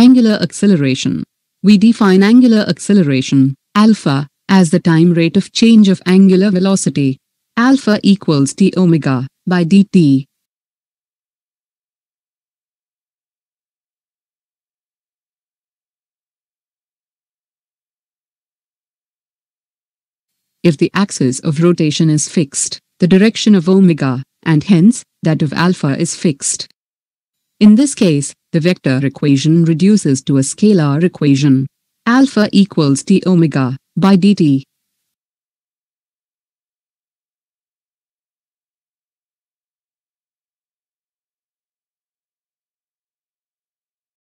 Angular acceleration. We define angular acceleration, alpha, as the time rate of change of angular velocity. Alpha equals d omega by dt. If the axis of rotation is fixed, the direction of omega, and hence, that of alpha is fixed. In this case, the vector equation reduces to a scalar equation. Alpha equals d omega by dt.